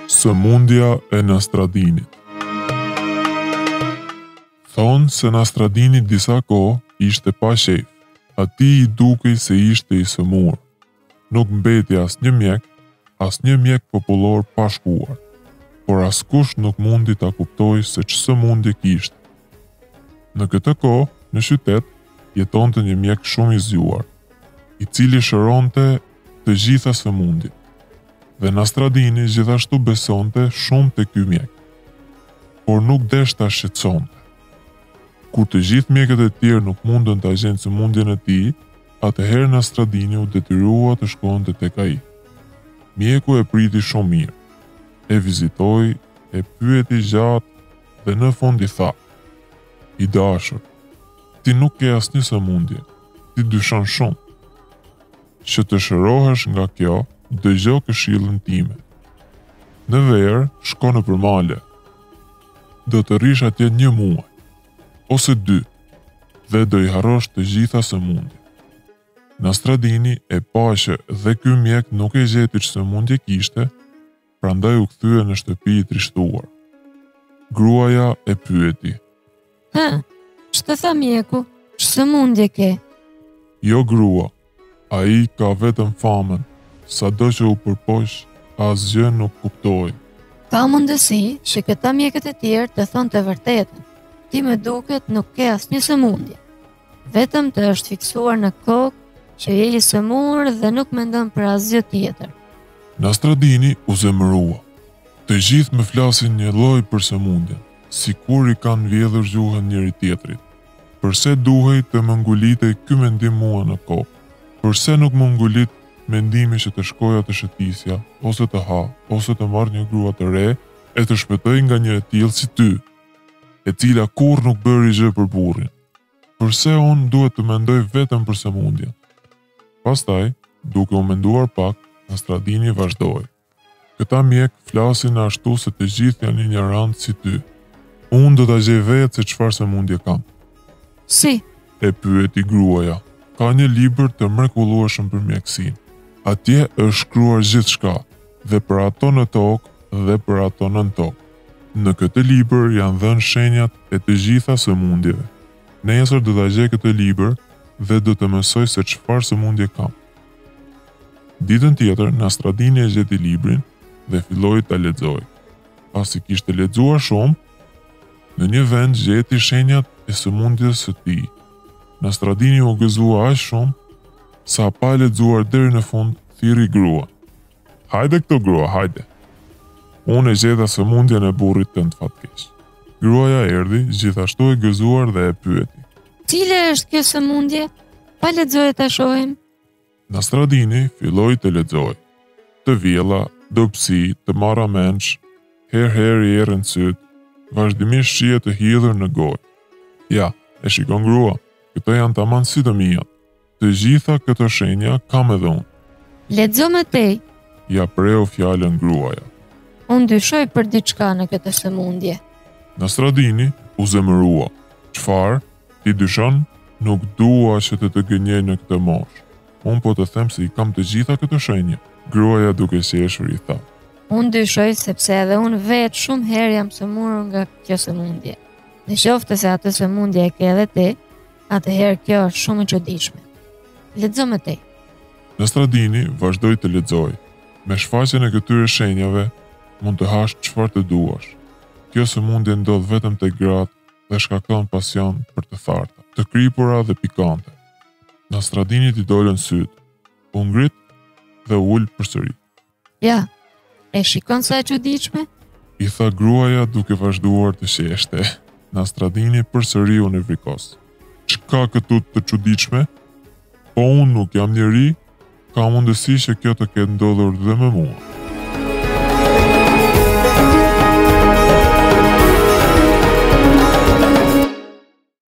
Sëmundja e Nastradinit. Thonë se Nastradini disa kohë ishte pa shef. Atij i dukej se ishte i sëmur. Nuk mbeti asnjë mjek popullor pa shkuar, por askush nuk mundi ta kuptoj se ç'sëmundje kishte. Në këtë kohë, në qytet, jetonte një mjek shumë i zgjuar, i cili shëronte të gjitha sëmundjet. Dhe Nastradini gjithashtu besonte shumë te ky mjek, por nuk deshte ta shqetësonte. Kur të gjithë mjekët e tjerë nuk mundën ta gjejnë sëmundjen e tij, atëherë Nastradini u detyrua të shkonte tek ai. Mjeku e priti shumë mirë, e vizitoi, e pyeti gjatë dhe në fund i tha: "I dashur, ti nuk ke asnjë sëmundje, ti dyshon shumë. Që të shërohesh nga kjo, dëgjo këshillën time. Në verë, shko në përmale. Do të rish atje 1 muaj, ose 2, dhe do i harrosh të gjitha sëmundjet." Nastradini e pa që dhe ky mjek nuk e gjeti ç'sëmundje kishte, prandaj u kthye në shtëpi i trishtuar. Gruaja e pyeti: Ç'të tha mjeku? Ç'sëmundje ke? "Jo grua, ai ka vetëm famën, sado që u përpoq, asgjë nuk kuptoi." Ka mundësi që këta mjekët e tjerë të thonë të vërtetën. Ti me duket nuk ke asnjë sëmundje. Vetëm të është fiksuar në kokë që je i sëmur dhe nuk mendon për asgjë tjetër. Nastradini u zemërua. Të gjithë më flasin një lloj për sëmundjen, sikur i kanë vjedhur gjuhën njëri tjetrit. Përse duhej të më ngulitej ky mendim mua në kokë? Përse nuk më ngulit mendimi që të shkoja të shëtisja, ose të ha, ose të marrë një grua të re e të shpëtoj nga një e tillë si ty, e cila kur nuk bëri gjë për burrin? Përse unë duhet të mendoj vetëm për sëmundjen? Pastaj, duke u menduar pak, Nastradini vazhdoi: "Këta mjek flasin ashtu se të gjithë janë ignorantë si ty. Unë do ta gjej vetë se çfarë sëmundje kam." Si? E pyeti gruaja. "Ka një libër të mrekullueshëm për mjekësinë. Atje është shkruar gjithçka, dhe për ato në tokë dhe për ato nën tokë. Në këtë libër janë dhënë shenjat e të gjitha sëmundjeve. Nesër do ta gjej këtë libër dhe do të mësoj se çfarë sëmundje kam." Ditën tjetër, Nastradini e gjeti librin dhe filloi ta lexojë. Pasi kishte lexuar shumë, në një vend gjeti shenjat e sëmundjes së tij. Nastradini u gëzua aq shumë sa pa lexuar deri në fund, thirri gruan. "Hajde këtu grua, hajde. Unë e gjeta sëmundjen e burrit tënd fatkeq." Gruaja erdhi, gjithashtu e gëzuar dhe e pyeti: "Cila është kjo sëmundje? Pa lexoje ta shohim." Nastradini filloi të lexojë. Të vjella, dobësi, të marra menç, herë i errën syt, vazhdimisht shije të hidhur në gojë. "Ja, e shikon grua, këto janë tamam si të mijat. Të gjitha këto shenja kam edhe unë." "Lexo më tej." Ja preu fjalën gruaja. "Unë dyshoj për diçka në këtë sëmundje." Nastradini u zemërua. "Çfarë? Ti dyshon? Nuk dua që të gënjej në këtë moshë. Unë po të them se i kam të gjitha këto shenja." Gruaja duke qeshur i tha: "Unë dyshoj sepse edhe unë vetë shumë herë jam sëmurur nga kjo sëmundje. Në qoftë se atë sëmundje e ke edhe ti, atëherë kjo është shumë e çuditshme. Lexo më tej." Nastradini vazhdoi të lexojë. "Me shfaqjen e këtyre shenjave, mund të hash çfarë të duash. Kjo sëmundje ndodh vetëm tek gratë dhe shkakton pasion për të tharta, të kripura dhe pikante." Nastradini i dolën syt, u ngrit dhe u ul përsëri. "Ja, e shikon sa e çuditshme?" I tha gruaja duke vazhduar të qeshte. Nastradini përsëri u nevrikos. "Çka këtu të çuditshme? Po unë nuk jam njeri, ka mundësi që kjo të ketë ndodhur dhe me mua."